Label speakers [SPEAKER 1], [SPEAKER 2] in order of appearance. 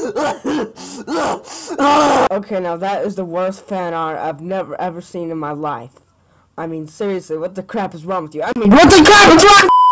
[SPEAKER 1] Okay, now that is the worst fan art I've never ever seen in my life. I mean, seriously, what the crap is wrong with you? I mean, what the crap is wrong?